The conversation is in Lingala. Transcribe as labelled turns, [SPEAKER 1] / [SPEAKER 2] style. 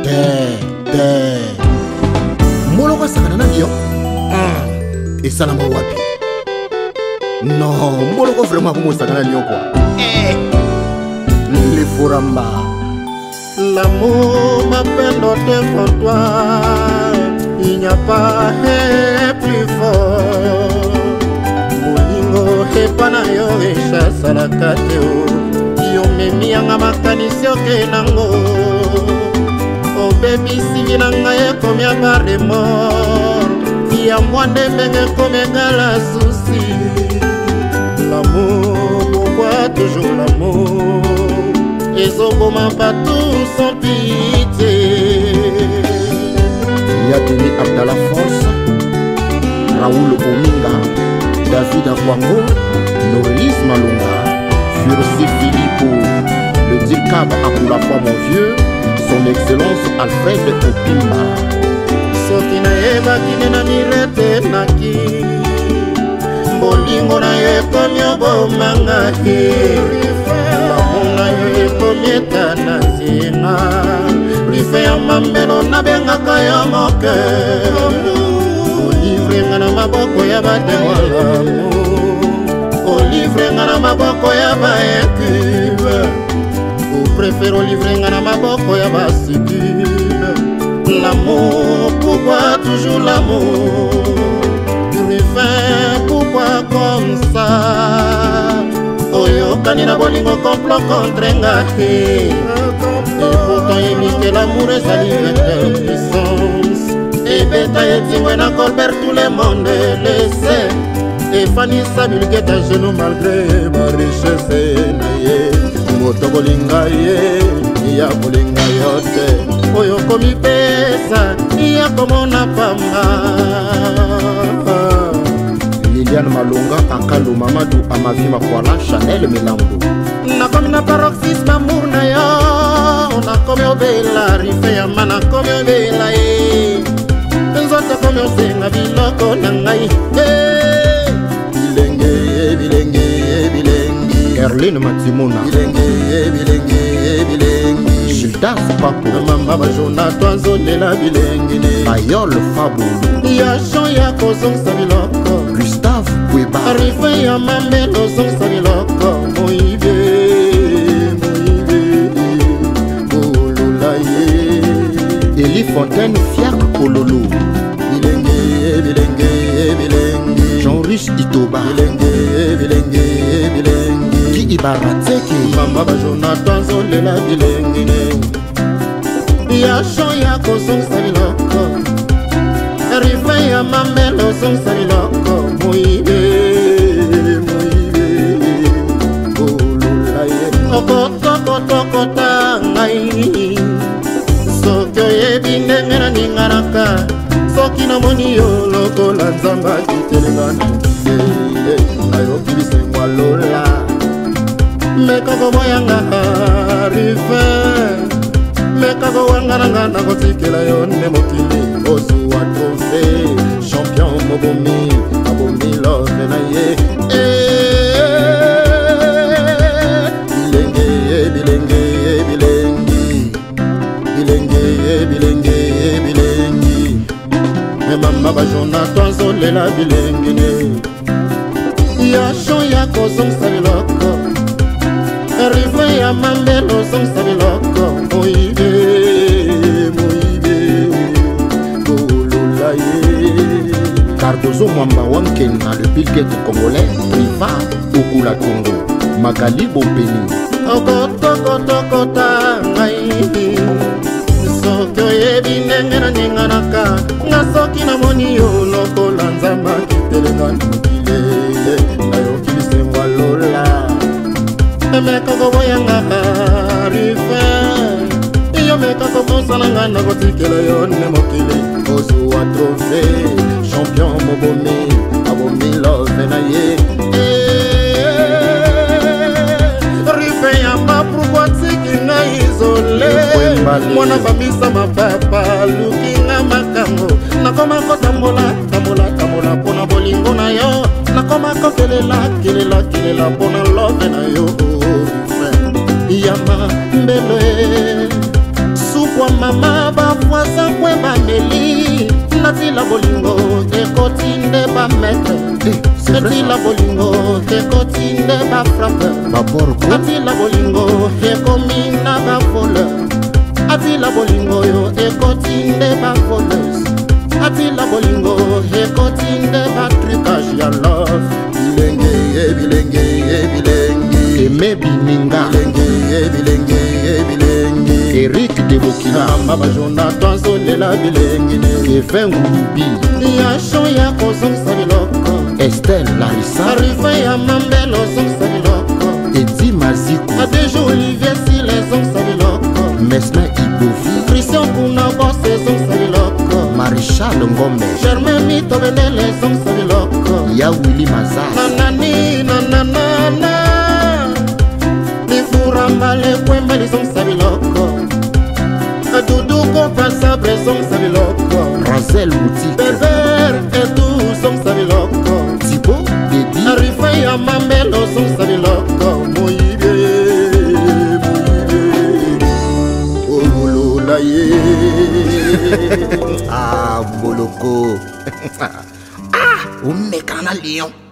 [SPEAKER 1] Moloko sakana na yo. Et ça la mo wapi. Non, moloko vraiment comme sakana ni quoi. Les foramba.
[SPEAKER 2] L'amour m'appelle devant toi. Il n'y a pas plus fort. Molingo hepana yo eshasa la kateo. Yo memi anga makanisi oke nango. Oh baby si vinanga ye komia baremo. Ya mwande menge komega la souci. L'amour, pourquoi toujours l'amour? Et Zoboma pas tout sans pitié.
[SPEAKER 1] Yadini Abdallah France, Raoul Ominga, David Akwango, Norris Malunga, Fursi Philippou, le Dirkab Akula fois mon vieux, son excellence Alfred Opimba.
[SPEAKER 2] Soki na yeba kine na mirete naki, bolingo na ye komi obomanga he. Lamona ye komi etana zinga, rife ya mambelo na bengaka ya moke. Olivre nga na maboko ya badewalamu, olivre nga na maboko ya baekube. Ou préfère olivre nga na maboko ya basikube. L'amour, pourquoi toujours l'amour? Rufin, pourquoi comme ça? Oyo kanina bolingo complot contre ngahi. Et pourtant imiter l'amour et sa liberté puissance. Et bêta et tingwena Colbert tout le monde laissé. Et Fanny Samuel get à genoux malgré ma richesse naye. Moto bolinga ye, ya bolinga yote. Oyo komi pesa, ya komona pamba.
[SPEAKER 1] Liliane Malunga, Akalu Mamadou, Amavima Kwala, Chanel Melambo.
[SPEAKER 2] Nakomi na paroxysme amour na yo. Nakomi obela, rife ya mana komi obela e. Nzoto komi osenga biloko na ngai.
[SPEAKER 1] Bilenge, bilenge, bilenge. Erline Matimuna.
[SPEAKER 2] Bilenge, bilenge, bilenge.
[SPEAKER 1] Gildas Papo.
[SPEAKER 2] Mama bajona twanzolela bilenge.
[SPEAKER 1] Ayol Fabou.
[SPEAKER 2] Ya Jean ya kozongisa biloko.
[SPEAKER 1] Gustave Kweba.
[SPEAKER 2] Rife ya mamelo zongisa biloko. Moibe, moibe, bolula ye.
[SPEAKER 1] Eli Fontaine Fiak Kololo.
[SPEAKER 2] Bilenge, bilenge, bilenge.
[SPEAKER 1] Jean-Riche Itoba.
[SPEAKER 2] Bilenge, bilenge, bilenge.
[SPEAKER 1] Ki Ibarateke.
[SPEAKER 2] Mama bajona twanzolela bilenge. Ya Jean ya kozongisa biloko. Rife ya mamelo zongisa biloko. Moibe, moibe, bolula ye. Okotokotokota ngai. Soki oyebi ndenge na ninganaka. Soki namoni yo lokola nzamba kitelenga na mokili. Nayoki bisengo lola. Mekako moyanga rife. Mekako wangaranga na kotikela yo ne mokili. Ozuwa trofe champion mobomi. Abomi love na ye. Bilenge, bilenge, bilenge. Bilenge, bilenge, bilenge. Mama bajona twanzolela bilenge. Ya Jean ya kozongisa biloko. Rive ya mambelo zongisa biloko. Moibe, moibe, bolula ye.
[SPEAKER 1] Cardozo Mwamba Wankena, le piquette congolais, Priva, Okula Congo, Magali Bopeni.
[SPEAKER 2] Okotokotokota ngai. Soki oyebi ndenge na ninganaka. Nga soki namoni yo lokola nzamba kitelenga na mokili. Nayoki bisengo lola. Mekako boyanga rife. Yo mekako mosananga na kotikela yo ne mokili. Ozuwa trofe champion mobomi. Abomi love na ye. Rife yamba pourquoi tiki nga isolé. Mwana bamisa mapapa lukinga makango. Nakoma kotambola, tambola, tambola pona bolingo na yo. Nakoma kokelela, kelela, kelela pona love na yo. Yama mbele supwa mama ba atila bolingo ekoti nde bametre, atila bolingo ekoti nde bafrappe, atila bolingo ekomi na bavole, atila bolingo yo ekoti nde bavoleuse, atila bolingo ekoti nde batrukage ya love. Bilenge bilenge bilenge
[SPEAKER 1] Aimé Bininga,
[SPEAKER 2] bilenge bilenge
[SPEAKER 1] Eric Debokina,
[SPEAKER 2] Mama Jonathan Zolela bilenge
[SPEAKER 1] Kevin Goubi,
[SPEAKER 2] Niasho ya kozongisa biloko,
[SPEAKER 1] Estelle Larissa,
[SPEAKER 2] Arrive ya Mambelo zongisa biloko,
[SPEAKER 1] Edi Mazikou,
[SPEAKER 2] Adejo Olivier Sile zongisa biloko,
[SPEAKER 1] Mesna Ibovi,
[SPEAKER 2] Christian Kuna Bosse zongisa biloko,
[SPEAKER 1] Maréchal Ngombe,
[SPEAKER 2] Germain Mito Benele zongisa biloko,
[SPEAKER 1] Ya Willy Mazas,
[SPEAKER 2] Nanani nananana Nifurambale kwembe zongisa biloko, Duduko pasabre zongisa biloko,
[SPEAKER 1] Razel Boutique,
[SPEAKER 2] Beber etu zongisa biloko,
[SPEAKER 1] Thibaut Dedi,
[SPEAKER 2] Arrive ya Mambelo zongisa biloko, Moyibe Olula ye
[SPEAKER 1] Ah, Boloko. Ah, on met Lion.